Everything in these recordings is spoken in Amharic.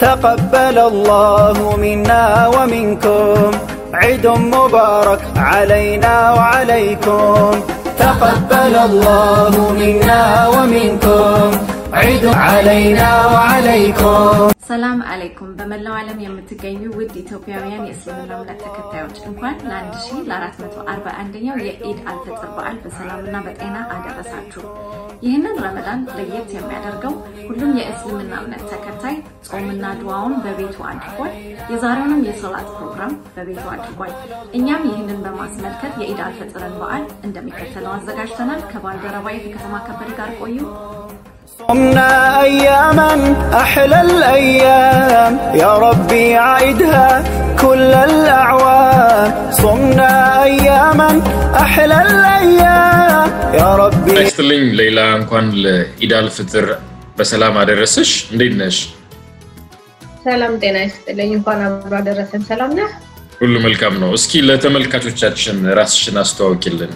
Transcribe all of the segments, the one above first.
تقبل الله منا ومنكم عيد مبارك علينا وعليكم تقبل الله منا ومنكم عيد علينا وعليكم ሰላም አለይኩም በመላው ዓለም የምትገኙ ውድ ኢትዮጵያውያን የእስልምና እምነት ተከታዮች እንኳን ለ1441ኛው የኢድ አልፈጥር በዓል በሰላምና በጤና አደረሳችሁ። ይህንን ረመዳን ለየት የሚያደርገው ሁሉም የእስልምና እምነት ተከታይ ጾምና ዱዓውን በቤቱ አድርጓል። የዛሬውንም የሶላት ፕሮግራም በቤቱ አድርጓል። እኛም ይህንን በማስመልከት የኢድ አልፈጥርን በዓል እንደሚከተለው አዘጋጅተናል። ከባልደረባዬ ከተማ ከበደ ጋር ቆዩ። صمنا أياما أحلى الأيام يا ربي عيدها كل الأعوام صمنا أياما أحلى الأيام يا ربي أستلين ليلى أنكوان لإيد الفطر بسلام أدرسش ندينش سلام دينا أستلين أنكوان أبرا درسن سلامنا كل ملكام نو اسكي لتملكاتوቻችን ራስሽን አስተዋውቂልን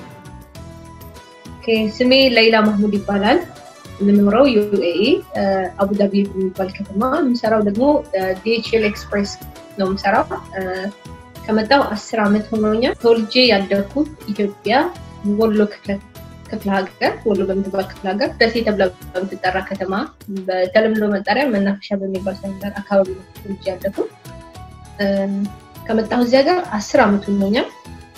ስሜ ሌላ መሐሙድ ይባላል ምንኖረው UAE አቡ ዳቢ የሚባል ከተማ ምሰራው ደግሞ DHL Express ነው ምሰራው ከመጣው 10 አመት ሆኖኛል ተወልጄ ያደግኩት ኢትዮጵያ ወሎ ክፍለ ሀገር ወሎ በምትባል ክፍለ ሀገር ደሴ ተብላ በምትጠራ ከተማ በተለምዶ መጠሪያ መናፈሻ በሚባል ሰንደር አካባቢ ነው ተወልጄ ያደግኩት ከመጣው እዚያ ጋር 10 አመት ሆኖኛል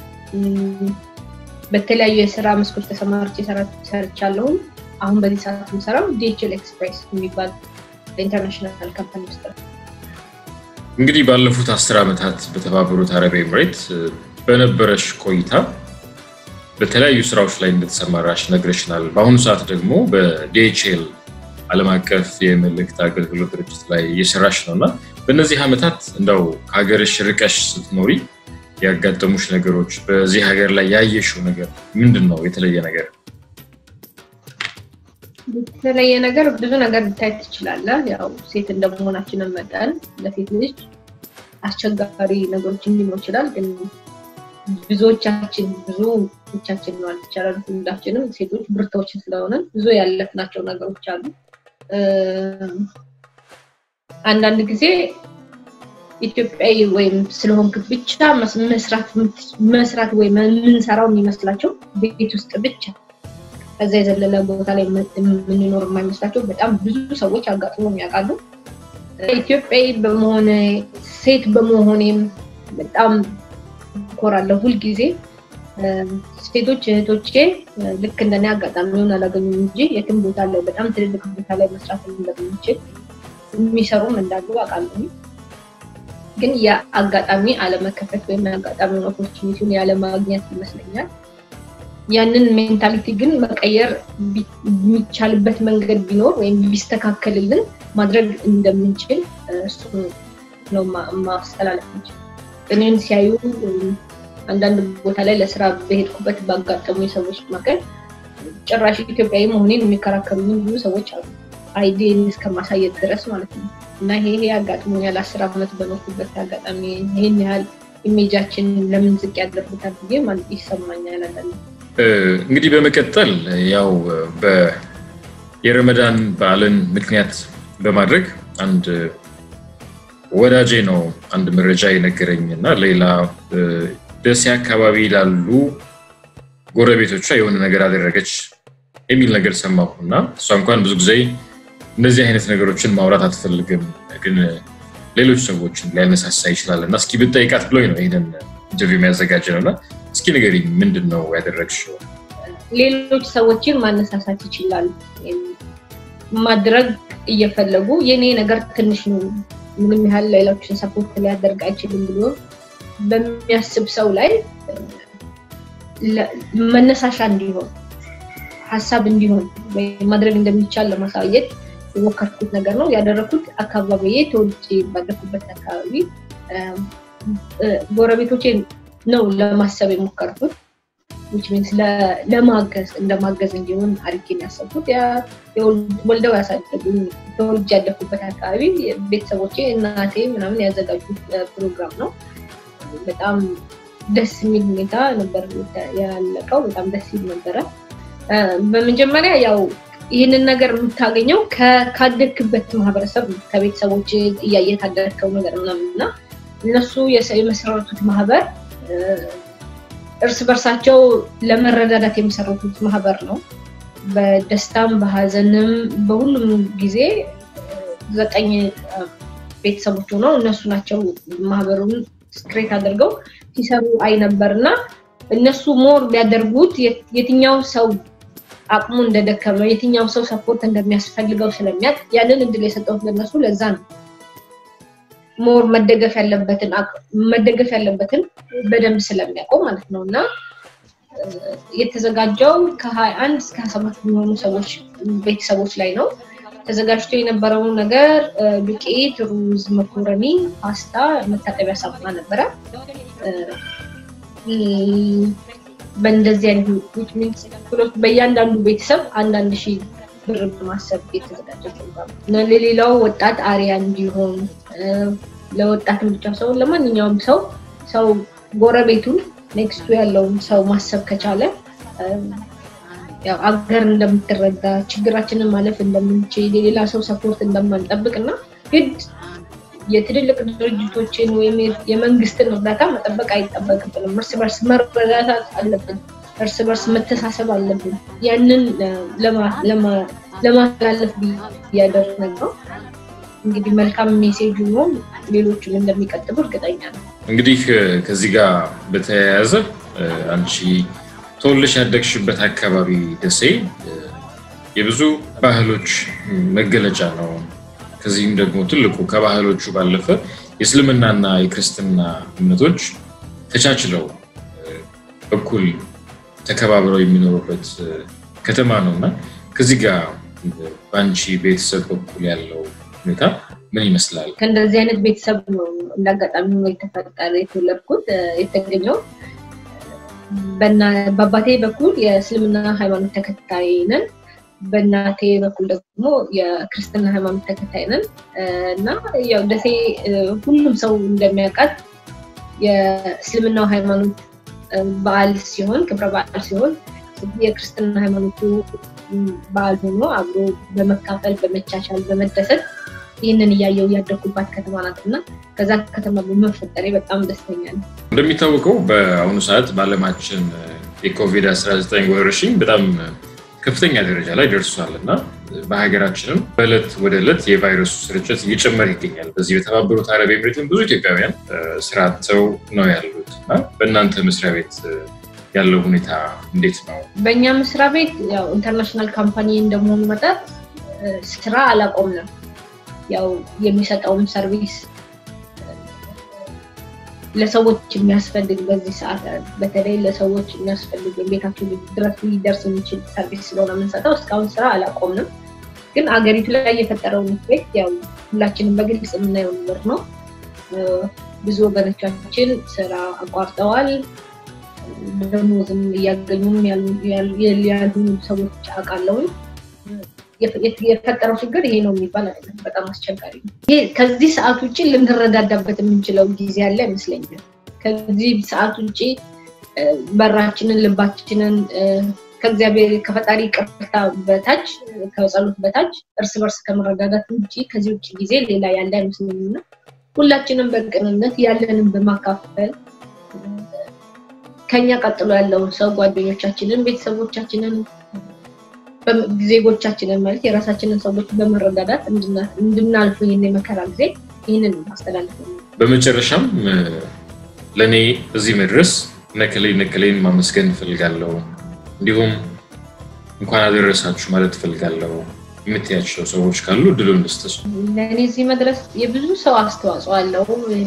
በተለያዩ የሥራ መስኮች ተሰማርቼ ሰርቻለሁ አሁን በዚህ ሰዓት ምሰራው DHL Express የሚባል ኢንተርናሽናል ካምፓኒ ውስጥ እንግዲህ ባለፉት 10 አመታት በተባበሩት አረብ ኤምሬት በነበረሽ ቆይታ በተለያዩ ስራዎች ላይ እንደተሰማራሽ ነግረሽናል በአሁኑ ሰዓት ደግሞ በDHL ዓለም አቀፍ የመልእክት አገልግሎት ድርጅት ላይ እየሰራሽ ነውና በእነዚህ አመታት እንደው ሀገርሽ ርቀሽ ስትኖሪ ያጋጠሙሽ ነገሮች በዚህ ሀገር ላይ ያየሽው ነገር ምንድነው የተለየ ነገር የተለየ ነገር ብዙ ነገር ልታይ ትችላለህ ያው ሴት እንደመሆናችን መጠን ለሴት ልጅ አስቸጋሪ ነገሮች ሊኖሩ ይችላል ግን ብዙዎቻችን ነው አልቻለም ሁላችንም ሴቶች ብርቶች ስለሆነ ብዙ ያለፍናቸው ነገሮች አሉ አንዳንድ ጊዜ ኢትዮጵያዊ ወይም ስለሆንክ ብቻ መስራት ወይ ምንሰራው የሚመስላቸው ቤት ውስጥ ብቻ ከዛ የዘለለ ቦታ ላይ ምንኖር የማይመስላቸው በጣም ብዙ ሰዎች አጋጥሞኝ ያውቃሉ ኢትዮጵያዊ በመሆኔ ሴት በመሆኔም በጣም ኮራለሁ ሁሉ ጊዜ ሴቶች እህቶቼ ልክ እንደኔ አጋጣሚውን አላገኙም እንጂ የትም ቦታ ላይ በጣም ትልልቅ ቦታ ላይ መስራት እንደምንችል የሚሰሩም እንዳሉ አውቃለሁ ግን ያ አጋጣሚ አለመከፈት ወይም አጋጣሚውን ኦፖርቹኒቲውን ያለ ማግኘት ይመስለኛል ያንን ሜንታሊቲ ግን መቀየር የሚቻልበት መንገድ ቢኖር ወይም ቢስተካከልልን ማድረግ እንደምንችል እሱ ነው ማስተላለፍ እንጂ እኔን ሲያዩ አንዳንድ ቦታ ላይ ለስራ በሄድኩበት ባጋጠሙ ሰዎች መካከል ጭራሽ ኢትዮጵያዊ መሆኔን የሚከራከሩኝ ብዙ ሰዎች አሉ አይዲን እስከማሳየት ድረስ ማለት ነው እና ይሄ አጋጥሞኛል 10 አመት በኖርኩበት አጋጣሚ ይሄን ያህል ኢሜጃችን ለምን ዝቅ ያደርጉታል ብዬ ማለት ይሰማኛል አይደል እንግዲህ በመቀጠል ያው የረመዳን በዓልን ምክንያት በማድረግ አንድ ወዳጄ ነው አንድ መረጃ ይነገረኝና ሌላ ደሴ አካባቢ ላሉ ጎረቤቶቿ የሆነ ነገር አደረገች የሚል ነገር ሰማሁና እሷ እንኳን ብዙ ጊዜ እንደዚህ አይነት ነገሮችን ማውራት አትፈልግም ግን ሌሎች ሰዎችን ሊያነሳሳ ይችላልና እስኪ ብትጠይቃት ብሎኝ ነው ይሄንን ኢንተርቪው የሚያዘጋጀውና እስኪ ንገሪኝ ምንድነው ያደረግሽው ሌሎች ሰዎችን ማነሳሳት ይችላል ማድረግ እየፈለጉ የኔ ነገር ትንሽ ነው ምንም ያህል ሌሎችን ሰፖርት ሊያደርግ አይችልም ብሎ በሚያስብ ሰው ላይ መነሳሻ እንዲሆን ሐሳብ እንዲሆን ማድረግ እንደሚቻል ለማሳየት የሞከርኩት ነገር ነው ያደረኩት አካባቢዬ ተወልጄ ባደኩበት አካባቢ ጎረቤቶቼ ነው ለማሰብ የሞከርኩት which means ለማገዝ እንደማገዝ እንዲሆን አርኪን ያሰብኩት ያ ወልደው ያሳደጉኝ ተወልጄ ያደኩበት አካባቢ ቤተሰቦቼ እናቴ ምናምን ያዘጋጁት ፕሮግራም ነው በጣም ደስ የሚል ሁኔታ ነበር ያለቀው በጣም ደስ ይል ነበር በመጀመሪያ ያው ይሄንን ነገር የምታገኘው ካደክበት ማህበረሰብ ከቤተሰቦች ያያታደርከው ነገር ነውና እነሱ የመሰረቱት ማህበር እርስ በርሳቸው ለመረዳዳት የመሰረቱት ማህበር ነው በደስታም በሐዘንም በሁሉም ጊዜ 9 ቤተሰቦች ሆነው እነሱ ናቸው ማህበሩን ስክሬት አድርገው ሲሰሩ አይነበርና እነሱ ሞር ቢያደርጉት የትኛው ሰው አቅሙ እንደደከመ የትኛው ሰው ሰፖርት እንደሚያስፈልገው ስለሚያውቅ ያንን እንድል የሰጠው ለነሱ ለዛ ነው ሞር መደገፍ ያለበትን በደንብ ስለሚያውቀው ማለት ነውና የተዘጋጀው ከ21 እስከ 27 የሚሆኑ ሰዎች ቤተሰቦች ላይ ነው ተዘጋጅቶ የነበረው ነገር ዱቄት ሩዝ መኮረኒ ፓስታ መታጠቢያ ሳሙና ነበር በእንደዚህ አይነት which means በእያንዳንዱ ቤተሰብ አንዳንድ ሺህ ብር በማሰብ የተዘጋጀ ፕሮግራም ነው ለሌላው ወጣት አሪያ እንዲሆን ለወጣት ብቻ ሰው ለማንኛውም ሰው ጎረቤቱን ኔክስት ያለው ሰው ማሰብ ከቻለ ያው አገር እንደምትረዳ ችግራችንን ማለፍ እንደምንችል ሌላ ሰው ሰፖርት እንደማንጠብቅና ግድ የትልልቅ ድርጅቶችን ወይም የመንግስትን እርዳታ መጠበቅ አይጠበቅብንም እርስ በርስ መረዳዳት አለብን እርስ በርስ መተሳሰብ አለብን ያንን ለማስተላለፍ ያደረግነው እንግዲህ መልካም ሜሴጅ ነው ሌሎችም እንደሚቀጥሉ እርግጠኛ ነኝ እንግዲህ ከዚህ ጋር በተያያዘ አንቺ ተወልደሽ ያደግሽበት አካባቢ ደሴ የብዙ ባህሎች መገለጫ ነው ከዚህም ደግሞ ትልቁ ከባህሎቹ ባለፈ የእስልምናና የክርስትና እምነቶች ተቻችለው እኩል ተከባብረው የሚኖሩበት ከተማ ነውና ከዚህ ጋር ባንቺ ቤተሰብ እኩል ያለው ሁኔታ ምን ይመስላል ከእንደዚህ አይነት ቤተሰብ ነው እንዳጋጣሚ ነው የተወለድኩት የተገኘው በአባቴ በኩል የእስልምና ሃይማኖት ተከታይ ነን በእናቴ በኩል ደግሞ የክርስትና ሃይማኖት ተከታይ ነን እና ያው ደሴ ሁሉም ሰው እንደሚያውቃት የእስልምና ሃይማኖት በዓል ሲሆን ክብረ በዓል ሲሆን የክርስትና ሃይማኖቱ በዓል ሆኖ አብሮ በመካፈል በመቻቻል በመደሰት ይሄንን ያያው ያደኩባት ከተማ ናትና ከዛ ከተማ በመፈጠሬ በጣም ደስተኛ ነኝ እንደሚታወቀው በአሁኑ ሰዓት ባለማችን የኮቪድ-19 ወረርሽኝ በጣም ከፍተኛ ደረጃ ላይ ደርሷልና በሀገራችንም በእለት ወደ እለት የቫይረሱ ስርጭት እየጨመረ ይገኛል በዚህ በተባበሩት አረብ ኤሚሬትም ብዙ ኢትዮጵያውያን ስራቸው ነው ያሉትና በእናንተ መስሪያ ቤት ያለው ሁኔታ እንዴት ነው በእኛ መስሪያ ቤት ያው ኢንተርናሽናል ካምፓኒ እንደመሆኑ መጠን ስራ አላቆምንም ያው የሚሰጠውም ሰርቪስ ለሰዎች የሚያስፈልግ በዚህ ሰዓት በተለይ ለሰዎች የሚያስፈልግ ቤታቸው ድረስ ሊደርስ የሚችል ሰርቪስ ስለሆነ የምንሰጠው እስካሁን ስራ አላቆምንም ግን አገሪቱ ላይ የፈጠረው ኢፌክት ያው ሁላችንም በግልጽ የምናየው ነገር ነው ብዙ ወገኖቻችን ስራ አቋርጠዋል ደሞዝም እያገኙም ያሉ ሰዎች አቃለው የፈጠረው ችግር ይሄ ነው የሚባል አይደለም በጣም አስቸጋሪ ነው ይሄ ከዚህ ሰዓት ውጪ ልንረዳዳበት የምንችለው ጊዜ ያለ አይመስለኝም ከዚህ ሰዓት ውጪ በራችንን ልባችንን ከእግዚአብሔር ከፈጣሪ ቅርታ በታች ከጸሎት በታች እርስ በርስ ከመረዳዳት ውጪ ከዚህ ውጪ ጊዜ ሌላ ያለ አይመስለኝም ሁላችንም በቅንነት ያለንን በማካፈል ከኛ ቀጥሎ ያለው ሰው ጓደኞቻችንን ቤተሰቦቻችንን ዜጎቻችንን ማለት የራሳችንን ሰዎች በመረዳዳት እንድናልፉ ይሄንን መከራ ጊዜ ይሄንን ማስተላለፍ በመጨረሻም ለኔ እዚህ መድረስ ነከሌን ማመስገን ፈልጋለሁ እንዲሁም እንኳን አደረሳችሁ ማለት ፈልጋለሁ የምትያቸው ሰዎች ካሉ ድሉን ልስጥሽ ለኔ እዚህ መድረስ የብዙ ሰው አስተዋጽኦ አለው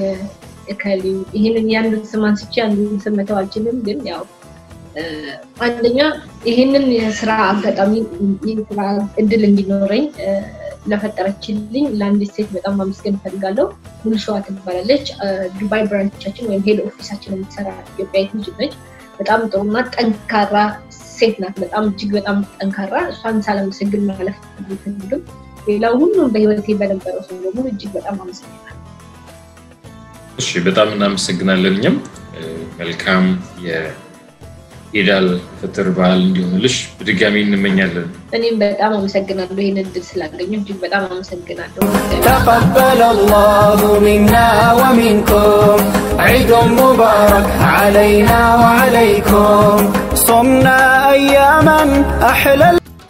ይሄንን ያን ስማን ሲቻ አንዱን መተው አልችልም ግን ያው አንደኛ ይሄንን የሥራ አጋጣሚ የሥራ እድል እንዲኖረኝ ለፈጠረችልኝ ለአንድ ሴት በጣም ማመስገን ፈልጋለሁ ሙሉሻዋ ትባላለች ዱባይ ብራንቻችን ወይም ሄድ ኦፊሳችን የምትሰራ ኢትዮጵያዊት ልጅ ነች በጣም ጥሩና ጠንካራ ሴት ናት በጣም እጅግ በጣም ጠንካራ እሷን ሳላመሰግን ማለፍ ፈልግም ሌላው ሁሉም በህይወቴ በነበረው ሰው ደግሞ እጅግ በጣም አመሰግናለሁ እሺ በጣም እናመሰግናለን መልካም ኢዳል ፍጥር በዓል እንዲሆንልሽ በድጋሚ እንመኛለን። እኔም በጣም አመሰግናለሁ ይሄን እድል ስላገኘሁ እጅግ በጣም አመሰግናለሁ። تقبل الله منا ومنكم عيد مبارك علينا وعليكم صمنا أياما أحلى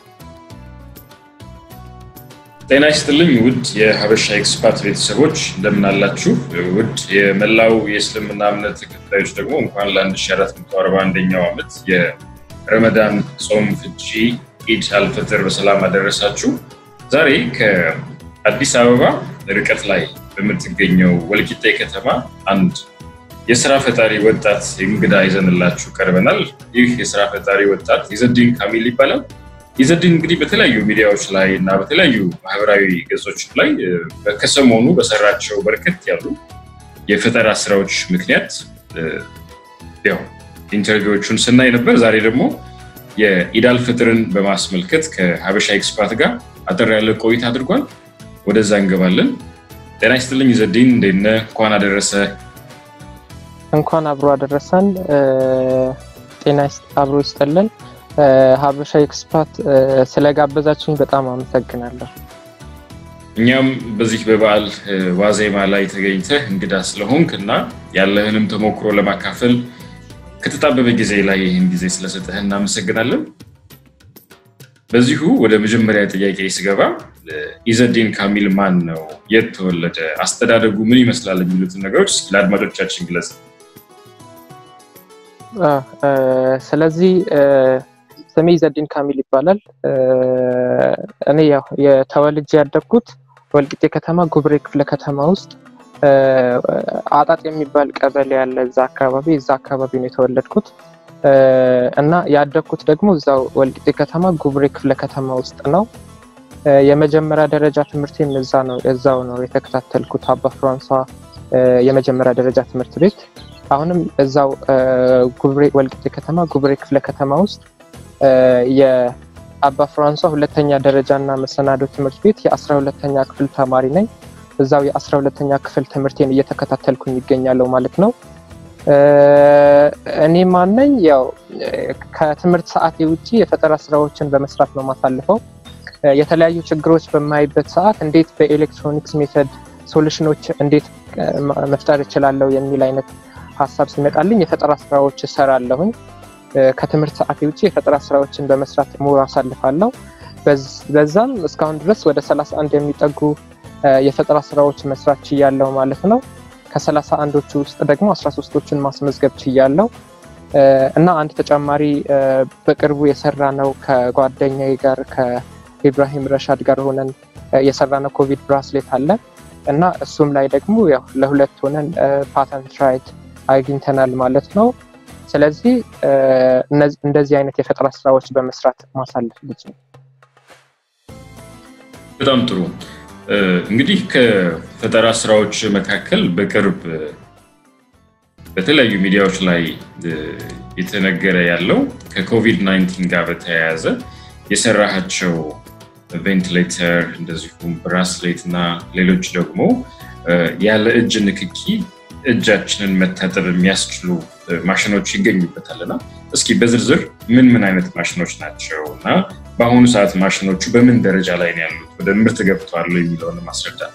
ጤና ይስጥልኝ ውድ የሀበሻ ኤክስፓት ቤተሰቦች እንደምን አላችሁ? ውድ የመላው የእስልምና እምነት ተከታዮች ደግሞ እንኳን ለ1441ኛው ዓመት የረመዳን ጾም ፍቺ ኢድ አልፈጥር በሰላም አደረሳችሁ። ዛሬ ከአዲስ አበባ ርቀት ላይ በምትገኘው ወልቂጤ ከተማ አንድ የሥራ ፈጣሪ ወጣት እንግዳ ይዘንላችሁ ቀርበናል። ይህ የሥራ ፈጣሪ ወጣት ኢዘዲን ካሚል ይባላል። ኢዘዲን እንግዲህ በተለያዩ ሚዲያዎች ላይ እና በተለያዩ ማህበራዊ ገጾች ላይ ከሰሞኑ በሰራቸው በርከት ያሉ የፈጠራ ስራዎች ምክንያት ያው ኢንተርቪዎቹን ስናይ ነበር። ዛሬ ደግሞ የኢዳል ፍጥርን በማስመልከት ከሀበሻ ኤክስፓት ጋር አጠር ያለ ቆይታ አድርጓል። ወደዛ እንገባለን። ጤና ይስጥልኝ ኢዘዲን፣ እንዴት ነህ? እንኳን አደረሰ። እንኳን አብሮ አደረሰን። ጤና አብሮ ይስጥልን። ሀበሻ ኤክስፓት ስለጋበዛችሁኝ በጣም አመሰግናለሁ። እኛም በዚህ በበዓል ዋዜማ ላይ ተገኝተህ እንግዳ ስለሆንክና ያለህንም ተሞክሮ ለማካፈል ከተጣበበ ጊዜ ላይ ይህን ጊዜ ስለሰጠህ እናመሰግናለን። በዚሁ ወደ መጀመሪያ ጥያቄ ስገባ ኢዘዲን ካሚል ማን ነው? የት ተወለደ? አስተዳደጉ ምን ይመስላል? የሚሉትን ነገሮች ለአድማጮቻችን ግለጽ። ስለዚህ ስሜ ኢዘዲን ካሚል ይባላል። እኔ ያው የተወልጄ ያደግኩት ወልቂጤ ከተማ ጉብሬ ክፍለ ከተማ ውስጥ አጣጥ የሚባል ቀበሌ ያለ እዛ አካባቢ ነው የተወለድኩት እና ያደግኩት ደግሞ እዛው ወልቂጤ ከተማ ጉብሬ ክፍለ ከተማ ውስጥ ነው። የመጀመሪያ ደረጃ ትምህርቴን እዛው ነው የተከታተልኩት፣ አባ ፍራንሷ የመጀመሪያ ደረጃ ትምህርት ቤት። አሁንም እዛው ጉብሬ ወልቂጤ ከተማ ጉብሬ ክፍለ ከተማ ውስጥ የአባ ፍራንሷ ሁለተኛ ደረጃና መሰናዶ ትምህርት ቤት የ12ኛ ክፍል ተማሪ ነኝ። እዛው የ12ኛ ክፍል ትምህርቴን እየተከታተልኩኝ ይገኛለሁ ማለት ነው። እኔ ማንነኝ? ያው ከትምህርት ሰዓቴ ውጪ የፈጠራ ስራዎችን በመስራት ነው ማሳልፈው። የተለያዩ ችግሮች በማይበት ሰዓት እንዴት በኤሌክትሮኒክስ ሜተድ ሶሉሽኖች እንዴት መፍጠር እችላለሁ የሚል አይነት ሐሳብ ሲመጣልኝ የፈጠራ ስራዎች እሰራለሁኝ። ከትምህርት ሰዓቴ ውጪ የፈጠራ ስራዎችን በመስራት ሙሉ አሳልፋለሁ። በዛም እስካሁን ድረስ ወደ 31 የሚጠጉ የፈጠራ ስራዎች መስራት ችያለሁ ማለት ነው። ከ31ዎቹ ውስጥ ደግሞ 13ዎችን ማስመዝገብ ችያለሁ እና አንድ ተጨማሪ በቅርቡ የሰራነው ከጓደኛዬ ጋር ከኢብራሂም ረሻድ ጋር ሆነን የሰራነው ኮቪድ ብራስሌት አለ እና እሱም ላይ ደግሞ ያው ለሁለት ሆነን ፓተንት ራይት አግኝተናል ማለት ነው። ስለዚህ እንደዚህ አይነት የፈጠራ ስራዎች በመስራት ማሳለፍ ልጅ ነው። በጣም ጥሩ። እንግዲህ ከፈጠራ ስራዎች መካከል በቅርብ በተለያዩ ሚዲያዎች ላይ የተነገረ ያለው ከኮቪድ-19 ጋር በተያያዘ የሰራሃቸው ቬንቲሌተር እንደዚሁም ብራስሌት እና ሌሎች ደግሞ ያለ እጅ ንክኪ እጃችንን መታጠብ የሚያስችሉ ማሽኖች ይገኙበታልና እስኪ በዝርዝር ምን አይነት ማሽኖች ናቸውና በአሁኑ ሰዓት ማሽኖቹ በምን ደረጃ ላይ ነው ያሉት፣ ወደ ምርት ገብተዋል የሚለውን ማስረዳት።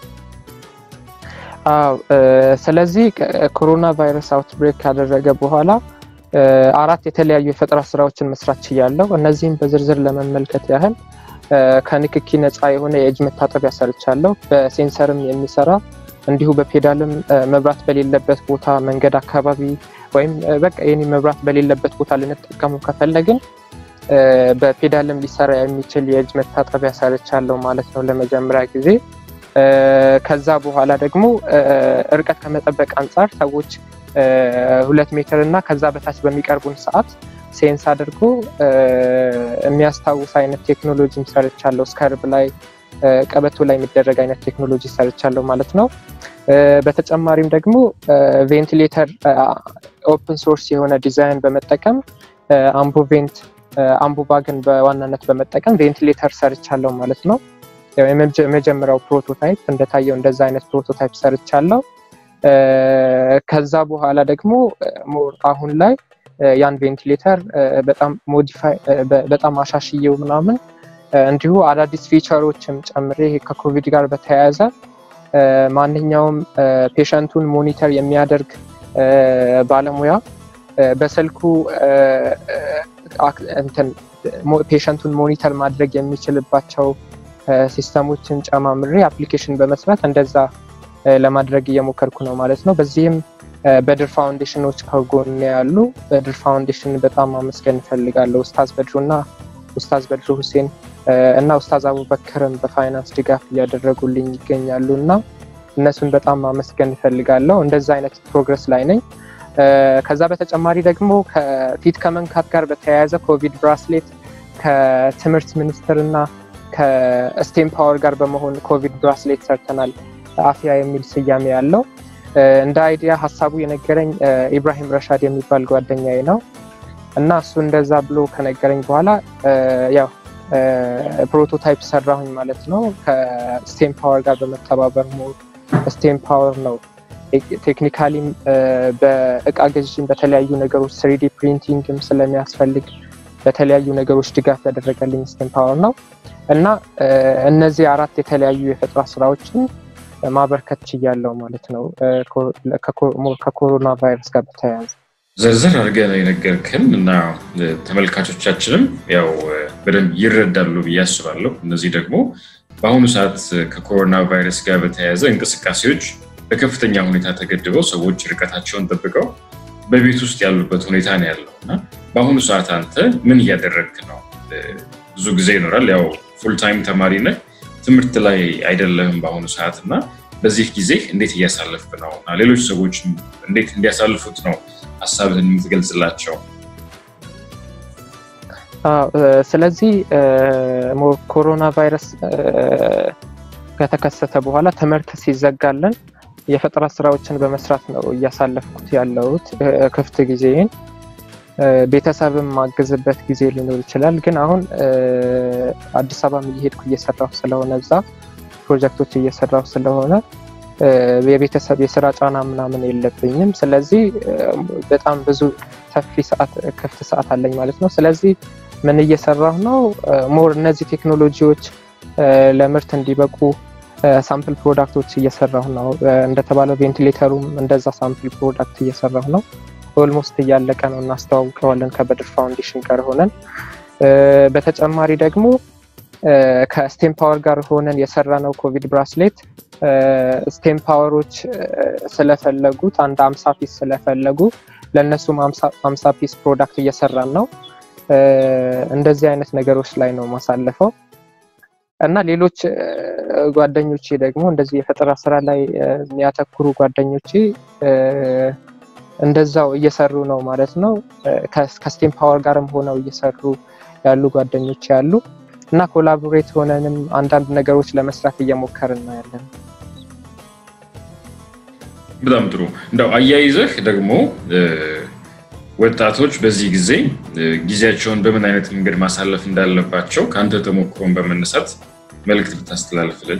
ስለዚህ ኮሮና ቫይረስ አውትብሬክ ካደረገ በኋላ 4 የተለያዩ የፈጠራ ስራዎችን መስራት ችያለሁ። እነዚህን በዝርዝር ለመመልከት ያህል ከንክኪ ነፃ የሆነ የእጅ መታጠቢያ ሰርቻለሁ፣ በሴንሰርም የሚሰራ እንዲሁ በፔዳልም መብራት በሌለበት ቦታ መንገድ አካባቢ ወይም በቃ የኔ መብራት በሌለበት ቦታ ልንጠቀመው ከፈለግን በፔዳልም ሊሰራ የሚችል የእጅ መታጠቢያ ሰርቻለሁ ማለት ነው ለመጀመሪያ ጊዜ። ከዛ በኋላ ደግሞ ርቀት ከመጠበቅ አንፃር ሰዎች 2 ሜትር እና ከዛ በታች በሚቀርቡን ሰዓት ሴንስ አድርጎ የሚያስታውስ አይነት ቴክኖሎጂም ሰርቻለሁ። ስካርብ ላይ ቀበቶ ላይ የሚደረግ አይነት ቴክኖሎጂ ሰርቻለሁ ማለት ነው። በተጨማሪም ደግሞ ቬንቲሌተር ኦፕን ሶርስ የሆነ ዲዛይን በመጠቀም አምቡባግን በዋናነት በመጠቀም ቬንቲሌተር ሰርቻለሁ ማለት ነው። ያው የመጀመሪያው ፕሮቶታይፕ እንደታየው እንደዛ አይነት ፕሮቶታይፕ ሰርቻለሁ። ከዛ በኋላ ደግሞ አሁን ላይ ያን ቬንቲሌተር በጣም አሻሽየው ምናምን እንዲሁ አዳዲስ ፊቸሮችም ጨምሬ ከኮቪድ ጋር በተያያዘ ማንኛውም ፔሸንቱን ሞኒተር የሚያደርግ ባለሙያ በስልኩ ፔሸንቱን ሞኒተር ማድረግ የሚችልባቸው ሲስተሞችን ጨማምሬ አፕሊኬሽን በመስራት እንደዛ ለማድረግ እየሞከርኩ ነው ማለት ነው። በዚህም በድር ፋውንዴሽኖች ከጎን ያሉ በድር ፋውንዴሽን በጣም ማመስገን እፈልጋለሁ። ኡስታዝ በድሩ ሁሴን እና ኡስታዝ አቡበከርም በፋይናንስ ድጋፍ እያደረጉልኝ ይገኛሉና እነሱን በጣም ማመስገን እፈልጋለሁ። እንደዛ አይነት ፕሮግረስ ላይ ነኝ። ከዛ በተጨማሪ ደግሞ ከፊት ከመንካት ጋር በተያያዘ ኮቪድ ብራስሌት ከትምህርት ሚኒስቴርና ከስቴም ፓወር ጋር በመሆን ኮቪድ ብራስሌት ሰርተናል። አፍያ የሚል ስያሜ ያለው እንደ አይዲያ ሐሳቡ የነገረኝ ኢብራሂም ረሻድ የሚባል ጓደኛዬ ነው እና እሱ እንደዛ ብሎ ከነገረኝ በኋላ ያው ፕሮቶታይፕ ሰራሁኝ ማለት ነው። ከስቴም ፓወር ጋር በመተባበር ስቴም ፓወር ነው ቴክኒካሊ በእቃ ገዥም በተለያዩ ነገሮች 3D ፕሪንቲንግም ስለሚያስፈልግ በተለያዩ ነገሮች ድጋፍ ያደረገልኝ ስቴም ፓወር ነው እና እነዚህ አራት የተለያዩ የፈጠራ ስራዎችን ማበርከት ችያለሁ ማለት ነው ከኮሮና ቫይረስ ጋር በተያያዘ። ዘርዘር አድርገን የነገርከን እና ተመልካቾቻችንም ያው በደንብ ይረዳሉ ብዬ አስባለሁ። እነዚህ ደግሞ በአሁኑ ሰዓት ከኮሮና ቫይረስ ጋር በተያያዘ እንቅስቃሴዎች በከፍተኛ ሁኔታ ተገድበው ሰዎች ርቀታቸውን ጠብቀው በቤት ውስጥ ያሉበት ሁኔታ ነው ያለውና በአሁኑ ሰዓት አንተ ምን እያደረግክ ነው? ብዙ ጊዜ ይኖራል ያው ፉል ታይም ተማሪ ነህ ትምህርት ላይ አይደለም በአሁኑ ሰዓትና በዚህ ጊዜ እንዴት እያሳለፍክ ነው? ሌሎች ሰዎች እንዴት እንዲያሳልፉት ነው ሐሳብህን የምትገልጽላቸው? ስለዚህ ኮሮና ቫይረስ ከተከሰተ በኋላ ትምህርት ሲዘጋልን የፈጠራ ስራዎችን በመስራት ነው እያሳለፍኩት ያለሁት ክፍት ጊዜን። ቤተሰብም ማገዝበት ጊዜ ሊኖር ይችላል ግን አሁን አዲስ አበባም እየሄድኩ እየሰራሁ ስለሆነ እዛ ፕሮጀክቶች እየሰራሁ ስለሆነ የቤተሰብ የሥራ ጫና ምናምን የለብኝም። ስለዚህ በጣም ብዙ ሰፊ ሰዓት ክፍት ሰዓት አለኝ ማለት ነው። ስለዚህ ምን እየሰራሁ ነው? ሞር እነዚህ ቴክኖሎጂዎች ለምርት እንዲበቁ ሳምፕል ፕሮዳክቶች እየሰራሁ ነው። እንደተባለው ቬንቲሌተሩም እንደዛ ሳምፕል ፕሮዳክት እየሰራሁ ነው። ኦልሞስት እያለቀ ነው እናስተዋውቀዋለን ከበድር ፋውንዴሽን ጋር ሆነን። በተጨማሪ ደግሞ ከስቴም ፓወር ጋር ሆነን የሰራነው ኮቪድ ብራስሌት ስቴም ፓወሮች ስለፈለጉት አንድ 50 ፒስ ስለፈለጉ ለነሱም 50 ፒስ ፕሮዳክት እየሰራን ነው። እንደዚህ አይነት ነገሮች ላይ ነው ማሳለፈው እና ሌሎች ጓደኞቼ ደግሞ እንደዚህ የፈጠራ ስራ ላይ የሚያተኩሩ ጓደኞቼ እንደዛው እየሰሩ ነው ማለት ነው። ከስቴም ፓወር ጋርም ሆነው እየሰሩ ያሉ ጓደኞች ያሉ እና ኮላቦሬት ሆነንም አንዳንድ ነገሮች ለመስራት እየሞከርን ነው ያለን። በጣም ጥሩ። እንደው አያይዘህ ደግሞ ወጣቶች በዚህ ጊዜ ጊዜያቸውን በምን አይነት መንገድ ማሳለፍ እንዳለባቸው ካንተ ተሞክሮን በመነሳት መልእክት ብታስተላልፍልን?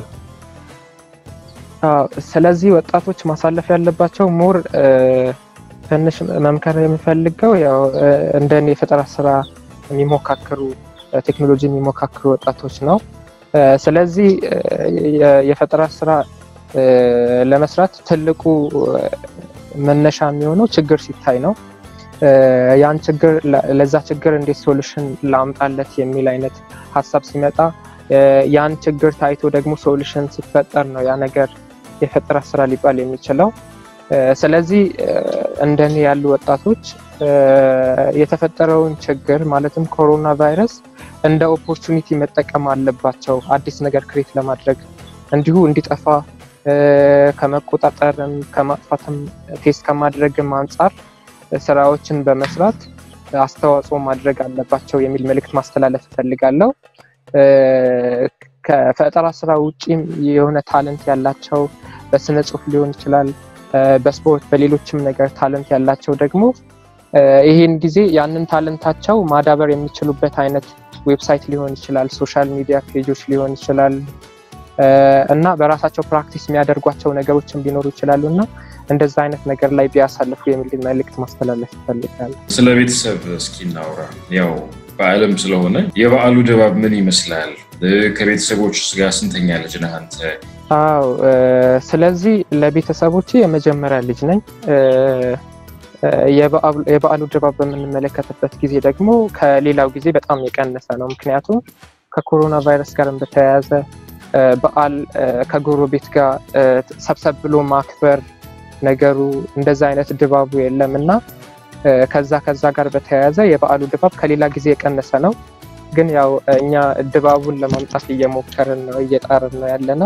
ስለዚህ ወጣቶች ማሳለፍ ያለባቸው ሞር ትንሽ መምከር የምፈልገው ያው እንደኔ የፈጠራ ስራ የሚሞካከሩ ቴክኖሎጂ የሚሞካከሩ ወጣቶች ነው። ስለዚህ የፈጠራ ስራ ለመስራት ትልቁ መነሻ የሚሆነው ችግር ሲታይ ነው። ያን ችግር ለዛ ችግር እንዴት ሶሉሽን ላምጣለት የሚል አይነት ሐሳብ ሲመጣ ያን ችግር ታይቶ ደግሞ ሶሉሽን ሲፈጠር ነው ያ ነገር የፈጠራ ስራ ሊባል የሚችለው። ስለዚህ እንደኔ ያሉ ወጣቶች የተፈጠረውን ችግር ማለትም ኮሮና ቫይረስ እንደ ኦፖርቹኒቲ መጠቀም አለባቸው። አዲስ ነገር ክሬት ለማድረግ እንዲሁ እንዲጠፋ ከመቆጣጠርም ከማጥፋትም ቴስት ከማድረግም አንፃር ስራዎችን በመስራት አስተዋጽኦ ማድረግ አለባቸው የሚል መልእክት ማስተላለፍ ፈልጋለሁ። ከፈጠራ ስራ ውጪም የሆነ ታለንት ያላቸው በስነ ጽሁፍ ሊሆን ይችላል በስፖርት በሌሎችም ነገር ታለንት ያላቸው ደግሞ ይሄን ጊዜ ያንን ታለንታቸው ማዳበር የሚችሉበት አይነት ዌብሳይት ሊሆን ይችላል ሶሻል ሚዲያ ፔጆች ሊሆን ይችላል እና በራሳቸው ፕራክቲስ የሚያደርጓቸው ነገሮችን ሊኖሩ ይችላሉና እንደዛ አይነት ነገር ላይ ቢያሳልፉ የሚል መልእክት ማስተላለፍ ይፈልጋል። ስለ ቤተሰብ እስኪ እናውራ። ያው በዓለም ስለሆነ የበዓሉ ድባብ ምን ይመስላል? ከቤተሰቦች ጋር ስንተኛ ልጅ ነህ አንተ? አዎ ስለዚህ ለቤተሰቦቼ የመጀመሪያ ልጅ ነኝ። የበዓሉ ድባብ በምንመለከትበት ጊዜ ደግሞ ከሌላው ጊዜ በጣም የቀነሰ ነው። ምክንያቱም ከኮሮና ቫይረስ ጋር በተያያዘ በዓል ከጎረቤት ጋር ሰብሰብ ብሎ ማክበር ነገሩ እንደዛ አይነት ድባቡ የለምና ከዛ ጋር በተያያዘ የበዓሉ ድባብ ከሌላ ጊዜ የቀነሰ ነው። ግን ያው እኛ ድባቡን ለማምጣት እየሞከርን ነው እየጣርን ነው ያለነው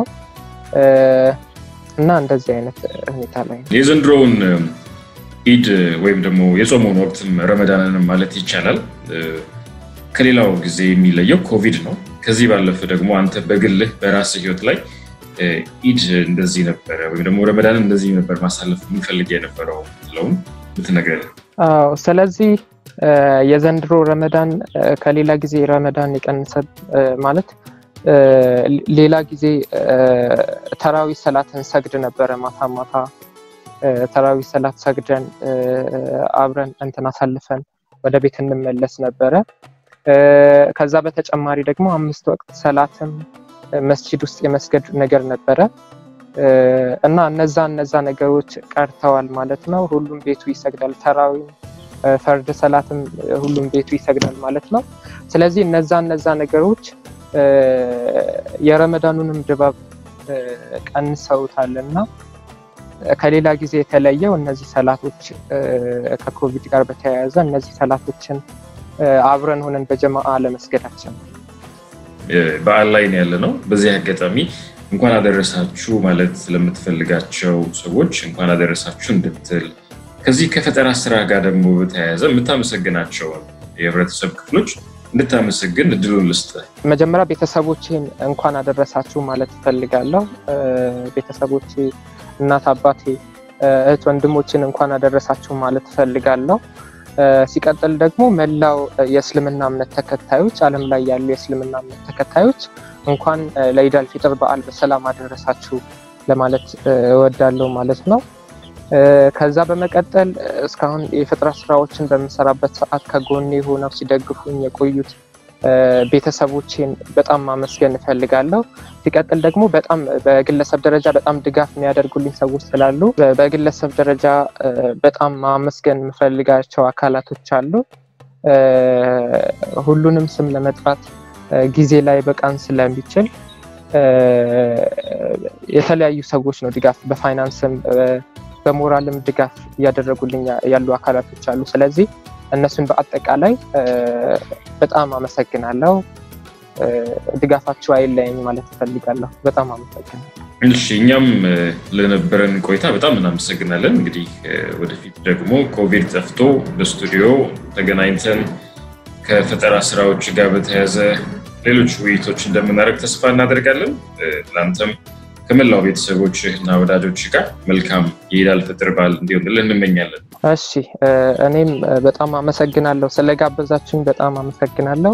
እና እንደዚህ አይነት ሁኔታ ላይ የዘንድሮውን ኢድ ወይም ደግሞ የጾሙን ወቅትም ረመዳንን ማለት ይቻላል ከሌላው ጊዜ የሚለየው ኮቪድ ነው። ከዚህ ባለፈ ደግሞ አንተ በግልህ በራስህ ህይወት ላይ ኢድ እንደዚህ ነበር ወይም ደግሞ ረመዳንን እንደዚህ ነበር ማሳለፍ የሚፈልግ የነበረው ስለሆነ ምትነግረን? አዎ ስለዚህ የዘንድሮ ረመዳን ከሌላ ጊዜ ረመዳን የቀነሰ ማለት ሌላ ጊዜ ተራዊ ሰላትን ሰግድ ነበር ማታ ተራዊ ሰላት ሰግደን አብረን እንትን አሳልፈን ወደ ቤት እንመለስ ነበር። ከዛ በተጨማሪ ደግሞ 5 ወቅት ሰላትን መስጂድ ውስጥ የመስገድ ነገር ነበር እና እነዛ ነገሮች ቀርተዋል ማለት ነው። ሁሉም ቤቱ ይሰግዳል። ተራዊ ፈርድ ሰላትም ሁሉም ቤቱ ይሰግዳል ማለት ነው። ስለዚህ እነዛ ነገሮች የረመዳኑንም ድባብ ቀንሰውታልና ከሌላ ጊዜ የተለየው እነዚህ ሰላቶች ከኮቪድ ጋር በተያያዘ እነዚህ ሰላቶችን አብረን ሆነን በጀማዓ ለመስገዳችን በዓል ላይ ነው ያለነው። በዚህ አጋጣሚ እንኳን አደረሳችሁ ማለት ስለምትፈልጋቸው ሰዎች እንኳን አደረሳችሁ እንድትል ከዚህ ከፈጠራ ስራ ጋር ደግሞ በተያያዘ የምታመሰግናቸው የህብረተሰብ ክፍሎች እንድታመሰግን እድሉን ልስጥ። መጀመሪያ ቤተሰቦቼን እንኳን አደረሳችሁ ማለት ፈልጋለሁ። ቤተሰቦቼ እናት አባቴ እህት ወንድሞቼን እንኳን አደረሳችሁ ማለት ፈልጋለሁ። ሲቀጥል ደግሞ መላው የእስልምና እምነት ተከታዮች ዓለም ላይ ያሉ የእስልምና እምነት ተከታዮች እንኳን ለኢድ አልፊጥር በዓል በሰላም አደረሳችሁ ለማለት እወዳለሁ ማለት ነው። ከዛ በመቀጠል እስካሁን የፈጠራ ስራዎችን በመሰራበት ሰዓት ከጎኔ ሆነው ሲደግፉኝ የቆዩት ቤተሰቦቼን በጣም ማመስገን እፈልጋለሁ። ሲቀጥል ደግሞ በጣም በግለሰብ ደረጃ በጣም ድጋፍ የሚያደርጉልኝ ሰዎች ስላሉ በግለሰብ ደረጃ በጣም ማመስገን የምፈልጋቸው አካላቶች አሉ። ሁሉንም ስም ለመጥራት ጊዜ ላይ በቃን ስለሚችል የተለያዩ ሰዎች ነው ድጋፍ በፋይናንስም በሞራልም ድጋፍ ያደረጉልኝ ያሉ አካላቶች አሉ። ስለዚህ እነሱን በአጠቃላይ በጣም አመሰግናለሁ። ድጋፋችሁ አይለየኝ ማለት ፈልጋለሁ። በጣም አመሰግናለሁ። እሺ እኛም ለነበረን ቆይታ በጣም እናመሰግናለን። እንግዲህ ወደፊት ደግሞ ኮቪድ ጠፍቶ በስቱዲዮ ተገናኝተን ከፈጠራ ስራዎች ጋር በተያያዘ ሌሎች ውይይቶች እንደምናደርግ ተስፋ እናደርጋለን። ላንተም ከመላው ቤተሰቦችና ወዳጆች ጋር መልካም የኢድ አልፈጥር በዓል እንዲሆንልህ እንመኛለን። እሺ እኔም በጣም አመሰግናለሁ ስለጋበዛችሁኝ። በጣም አመሰግናለሁ።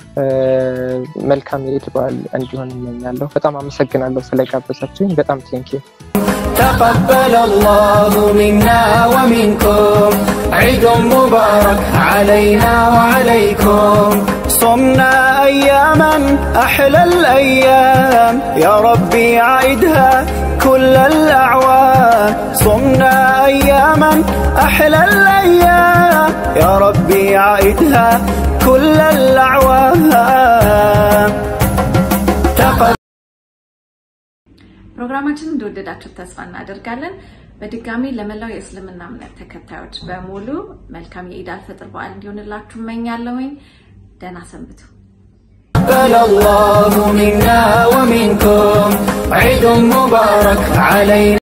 መልካም የኢድ በዓል እንዲሆን እመኛለሁ። በጣም አመሰግናለሁ ስለጋበዛችሁኝ። በጣም ቴንኪው። تقبل الله منا ومنكم عيد مبارك علينا وعليكم صمنا أياما أحلى الأيام يا ربي عيدها كل الأعوام صمنا أياما أحلى الأيام يا ربي عيدها كل الأعوام ፕሮግራማችንን እንደወደዳችሁ ተስፋ እናደርጋለን። በድጋሚ ለመላው የእስልምና እምነት ተከታዮች በሙሉ መልካም የኢድ አልፈጥር በዓል እንዲሆንላችሁ እመኛለሁኝ። ደህና ሰንብቱ። تقبل الله منا ومنكم عيد مبارك علينا